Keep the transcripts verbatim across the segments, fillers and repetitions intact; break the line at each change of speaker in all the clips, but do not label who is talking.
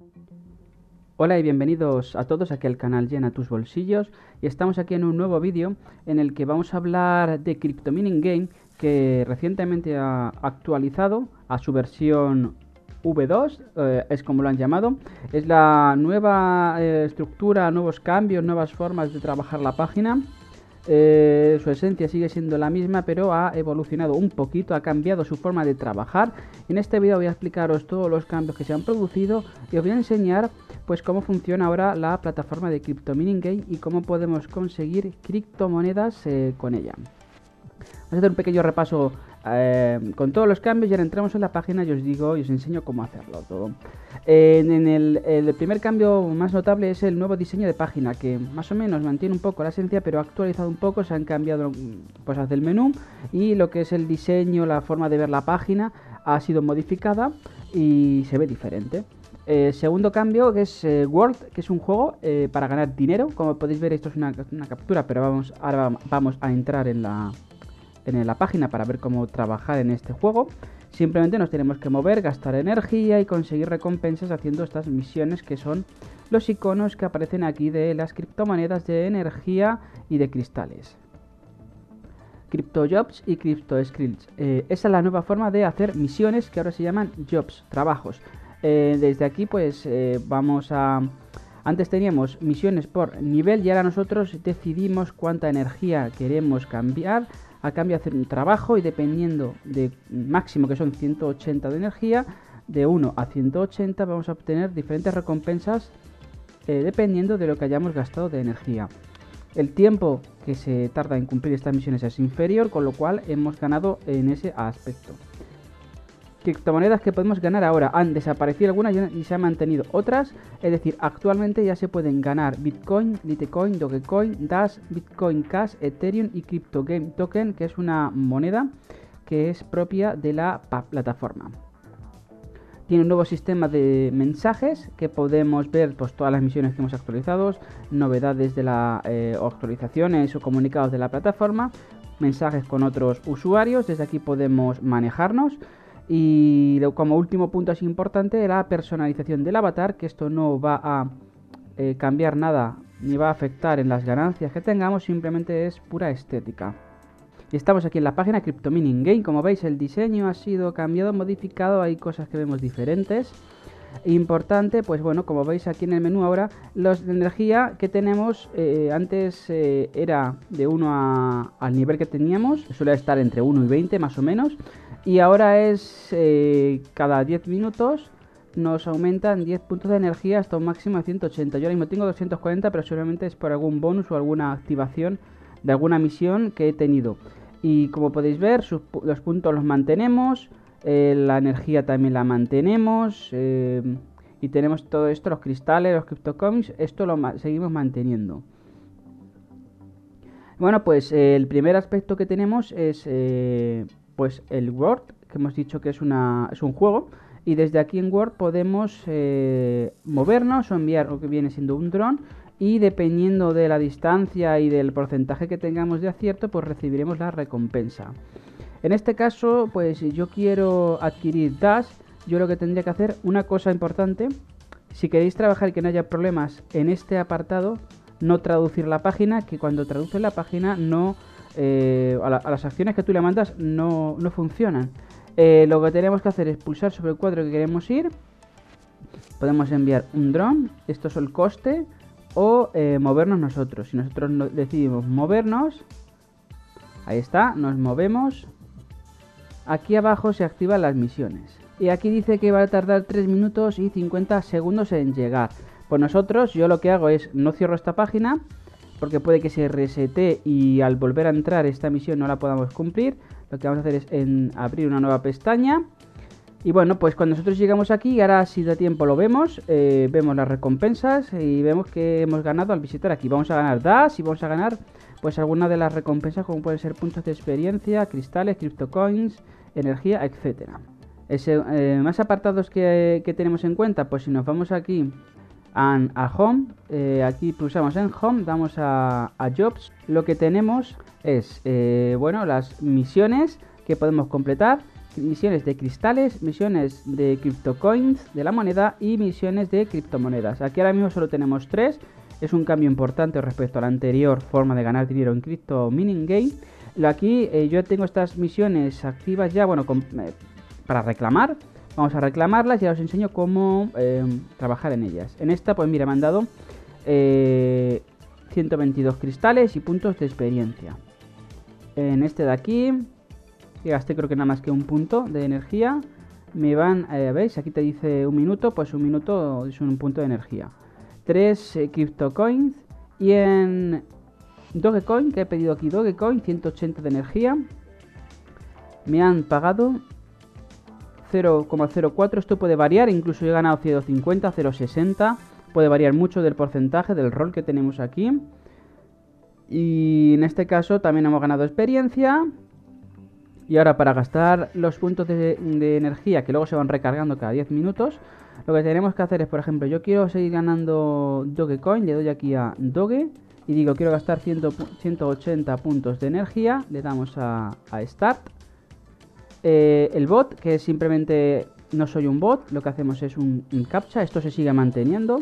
Hola y bienvenidos a todos aquí al canal Llena tus bolsillos, y estamos aquí en un nuevo vídeo en el que vamos a hablar de Crypto Mining Game, que recientemente ha actualizado a su versión V dos, eh, es como lo han llamado. Es la nueva eh, estructura, nuevos cambios, nuevas formas de trabajar la página. Eh, su esencia sigue siendo la misma, pero ha evolucionado un poquito, ha cambiado su forma de trabajar. En este vídeo voy a explicaros todos los cambios que se han producido y os voy a enseñar pues cómo funciona ahora la plataforma de Crypto Mining Game y cómo podemos conseguir criptomonedas eh, con ella. Vamos a hacer un pequeño repaso eh, con todos los cambios y ahora entramos en la página y os digo y os enseño cómo hacerlo todo. Eh, en el, el primer cambio más notable es el nuevo diseño de página, que más o menos mantiene un poco la esencia, pero ha actualizado un poco. Se han cambiado cosas del menú y lo que es el diseño, la forma de ver la página ha sido modificada y se ve diferente. Eh, segundo cambio, que es eh, World, que es un juego eh, para ganar dinero. Como podéis ver, esto es una, una captura, pero vamos, ahora vamos a entrar en la, en la página para ver cómo trabajar en este juego. Simplemente nos tenemos que mover, gastar energía y conseguir recompensas haciendo estas misiones, que son los iconos que aparecen aquí de las criptomonedas de energía y de cristales. Crypto Jobs y Crypto Skills. Eh, esa es la nueva forma de hacer misiones, que ahora se llaman Jobs, trabajos. Eh, desde aquí pues eh, vamos a... Antes teníamos misiones por nivel y ahora nosotros decidimos cuánta energía queremos cambiar a cambio de hacer un trabajo, y dependiendo de máximo, que son ciento ochenta de energía, de uno a ciento ochenta vamos a obtener diferentes recompensas eh, dependiendo de lo que hayamos gastado de energía. El tiempo que se tarda en cumplir estas misiones es inferior, con lo cual hemos ganado en ese aspecto. Criptomonedas que podemos ganar ahora: han desaparecido algunas y se han mantenido otras, es decir, actualmente ya se pueden ganar Bitcoin, Litecoin, Dogecoin, Dash, Bitcoin Cash, Ethereum y Crypto Game Token, que es una moneda que es propia de la plataforma. Tiene un nuevo sistema de mensajes que podemos ver pues todas las misiones que hemos actualizado, novedades de la eh, actualizaciones o comunicados de la plataforma, mensajes con otros usuarios. Desde aquí podemos manejarnos. Y como último punto así importante, la personalización del avatar, que esto no va a eh, cambiar nada ni va a afectar en las ganancias que tengamos, simplemente es pura estética. Y estamos aquí en la página Crypto Mining Game. Como veis, el diseño ha sido cambiado, modificado, hay cosas que vemos diferentes. Importante, pues bueno, como veis aquí en el menú ahora, la energía que tenemos eh, antes eh, era de uno a, al nivel que teníamos, suele estar entre uno y veinte más o menos, y ahora es eh, cada diez minutos nos aumentan diez puntos de energía hasta un máximo de ciento ochenta. Yo ahora mismo tengo doscientos cuarenta, pero seguramente es por algún bonus o alguna activación de alguna misión que he tenido. Y como podéis ver, sus, los puntos los mantenemos. Eh, la energía también la mantenemos, eh, y tenemos todo esto, los cristales, los CryptoCoins, esto lo ma seguimos manteniendo. Bueno, pues eh, el primer aspecto que tenemos es eh, pues el World, que hemos dicho que es, una, es un juego, y desde aquí en World podemos eh, movernos o enviar lo que viene siendo un dron, y dependiendo de la distancia y del porcentaje que tengamos de acierto, pues recibiremos la recompensa. En este caso, pues si yo quiero adquirir Dash, yo lo que tendría que hacer, una cosa importante, si queréis trabajar y que no haya problemas en este apartado, no traducir la página, que cuando traduces la página no eh, a, la, a las acciones que tú le mandas no, no funcionan. Eh, lo que tenemos que hacer es pulsar sobre el cuadro que queremos ir, podemos enviar un dron, esto es el coste, o eh, movernos nosotros. Si nosotros no, decidimos movernos, ahí está, nos movemos. Aquí abajo se activan las misiones. Y aquí dice que va a tardar tres minutos y cincuenta segundos en llegar. Pues nosotros, yo lo que hago es, no cierro esta página, porque puede que se resete y al volver a entrar esta misión no la podamos cumplir. Lo que vamos a hacer es en abrir una nueva pestaña. Y bueno, pues cuando nosotros llegamos aquí, ahora si da tiempo lo vemos, eh, vemos las recompensas y vemos que hemos ganado al visitar aquí. Vamos a ganar Dash y vamos a ganar pues alguna de las recompensas, como pueden ser puntos de experiencia, cristales, CryptoCoins, energía, etcétera. Ese, eh, más apartados que, que tenemos en cuenta, pues si nos vamos aquí a, a Home, eh, aquí pulsamos en Home, damos a, a Jobs, lo que tenemos es, eh, bueno, las misiones que podemos completar, misiones de cristales, misiones de CryptoCoins de la moneda y misiones de criptomonedas. Aquí ahora mismo solo tenemos tres. Es un cambio importante respecto a la anterior forma de ganar dinero en Crypto Mining Game. Aquí eh, yo tengo estas misiones activas ya, bueno, con, eh, para reclamar. Vamos a reclamarlas y ya os enseño cómo eh, trabajar en ellas. En esta, pues mira, me han dado eh, ciento veintidós cristales y puntos de experiencia. En este de aquí, que gasté creo que nada más que un punto de energía, me van, eh, ¿veis? Aquí te dice un minuto, pues un minuto es un punto de energía. Tres eh, CryptoCoins y en Dogecoin, que he pedido aquí Dogecoin, ciento ochenta de energía, me han pagado cero coma cero cuatro, esto puede variar, incluso he ganado cero coma cincuenta, cero coma sesenta, puede variar mucho del porcentaje del rol que tenemos aquí. Y en este caso también hemos ganado experiencia. Y ahora para gastar los puntos de, de energía, que luego se van recargando cada diez minutos, lo que tenemos que hacer es, por ejemplo, yo quiero seguir ganando Dogecoin, le doy aquí a Doge y digo quiero gastar ciento ochenta puntos de energía, le damos a, a Start. Eh, el bot, que simplemente no soy un bot, lo que hacemos es un, un captcha, esto se sigue manteniendo.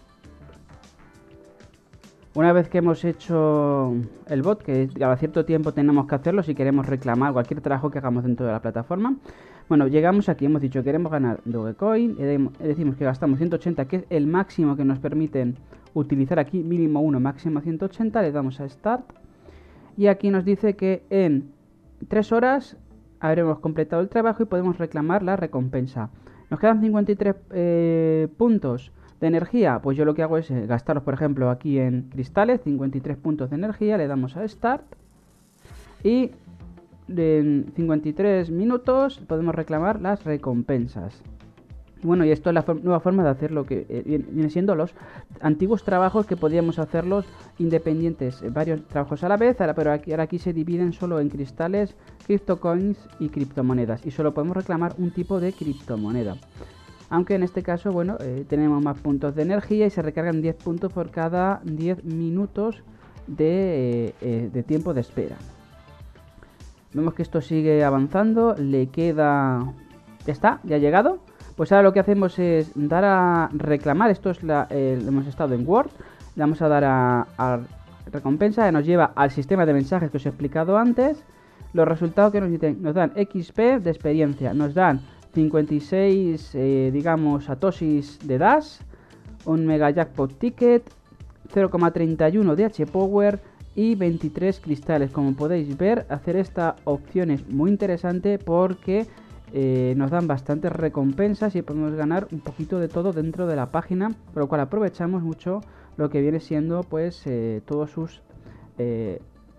Una vez que hemos hecho el bot, que cada cierto tiempo tenemos que hacerlo si queremos reclamar cualquier trabajo que hagamos dentro de la plataforma. Bueno, llegamos aquí, hemos dicho que queremos ganar Dogecoin, decimos que gastamos ciento ochenta, que es el máximo que nos permiten utilizar aquí, mínimo uno, máximo ciento ochenta, le damos a Start. Y aquí nos dice que en tres horas habremos completado el trabajo y podemos reclamar la recompensa. Nos quedan cincuenta y tres eh, puntos de energía, pues yo lo que hago es eh, gastarlos, por ejemplo, aquí en cristales, cincuenta y tres puntos de energía, le damos a Start y en cincuenta y tres minutos podemos reclamar las recompensas. Bueno, y esto es la for nueva forma de hacer lo que eh, viene siendo los antiguos trabajos que podíamos hacerlos independientes, eh, varios trabajos a la vez, ahora, pero aquí, ahora aquí se dividen solo en cristales, CryptoCoins y criptomonedas, y solo podemos reclamar un tipo de criptomoneda. Aunque en este caso, bueno, eh, tenemos más puntos de energía y se recargan diez puntos por cada diez minutos de, eh, eh, de tiempo de espera. Vemos que esto sigue avanzando, le queda... Ya está, ya ha llegado. Pues ahora lo que hacemos es dar a reclamar, esto es la, eh, hemos estado en Word, le vamos a dar a, a recompensa, que nos lleva al sistema de mensajes que os he explicado antes. Los resultados que nos dicen, nos dan X P de experiencia, nos dan cincuenta y seis, eh, digamos, satoshis de Dash, un Mega Jackpot Ticket, cero coma treinta y uno de H Power y veintitrés cristales. Como podéis ver, hacer esta opción es muy interesante porque eh, nos dan bastantes recompensas y podemos ganar un poquito de todo dentro de la página, por lo cual aprovechamos mucho lo que viene siendo pues eh, todos sus eh,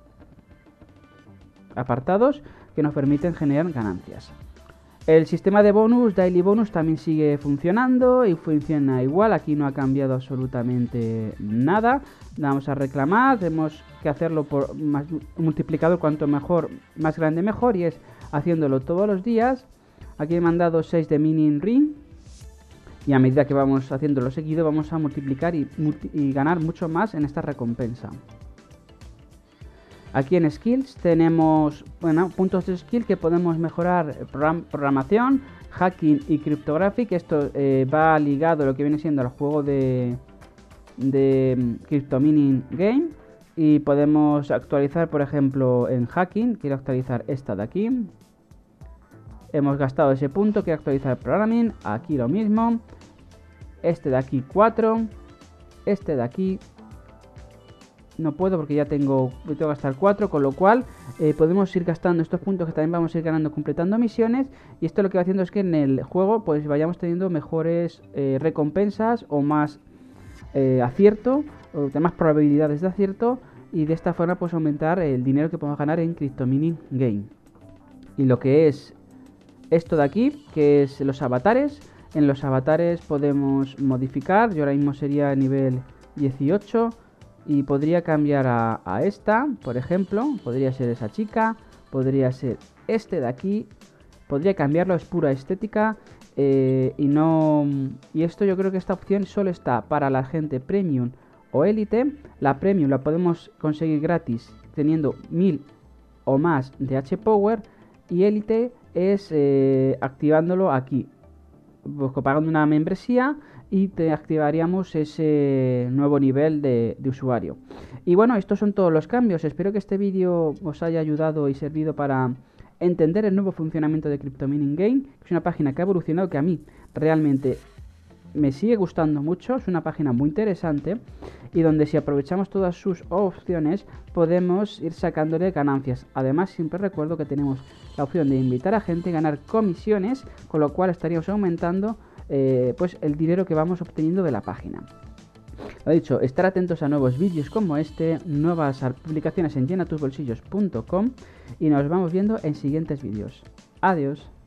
apartados que nos permiten generar ganancias. El sistema de bonus, Daily Bonus, también sigue funcionando y funciona igual. Aquí no ha cambiado absolutamente nada. Vamos a reclamar, tenemos que hacerlo por más multiplicador, cuanto mejor, más grande mejor, y es haciéndolo todos los días. Aquí me han dado seis de Mining Ring y a medida que vamos haciéndolo seguido vamos a multiplicar y, multi y ganar mucho más en esta recompensa. Aquí en Skills tenemos, bueno, puntos de skill que podemos mejorar: program programación, hacking y cryptographic. Esto eh, va ligado a lo que viene siendo el juego de, de Crypto Mining Game. Y podemos actualizar, por ejemplo, en hacking. Quiero actualizar esta de aquí. Hemos gastado ese punto, quiero actualizar programming. Aquí lo mismo. Este de aquí cuatro. Este de aquí no puedo porque ya tengo, tengo que gastar cuatro, con lo cual eh, podemos ir gastando estos puntos que también vamos a ir ganando completando misiones. Y esto lo que va haciendo es que en el juego pues vayamos teniendo mejores eh, recompensas o más eh, acierto, o de más probabilidades de acierto, y de esta forma pues aumentar el dinero que podemos ganar en Crypto Mining Game. Y lo que es esto de aquí, que es los avatares, en los avatares podemos modificar. Yo ahora mismo sería nivel dieciocho y podría cambiar a, a esta, por ejemplo. Podría ser esa chica, podría ser este de aquí, podría cambiarlo, es pura estética. Eh, y no y esto yo creo que esta opción solo está para la gente premium o élite. La premium la podemos conseguir gratis teniendo mil o más de H Power, y élite es eh, activándolo aquí, pues, pagando una membresía, y te activaríamos ese nuevo nivel de, de usuario. Y bueno, estos son todos los cambios. Espero que este vídeo os haya ayudado y servido para entender el nuevo funcionamiento de Cryptomining Game, que es una página que ha evolucionado, que a mí realmente me sigue gustando mucho. Es una página muy interesante y donde, si aprovechamos todas sus opciones, podemos ir sacándole ganancias. Además, siempre recuerdo que tenemos la opción de invitar a gente y ganar comisiones, con lo cual estaríamos aumentando eh, pues el dinero que vamos obteniendo de la página. Lo dicho, estar atentos a nuevos vídeos como este, nuevas publicaciones en llena tus bolsillos punto com, y nos vamos viendo en siguientes vídeos. Adiós.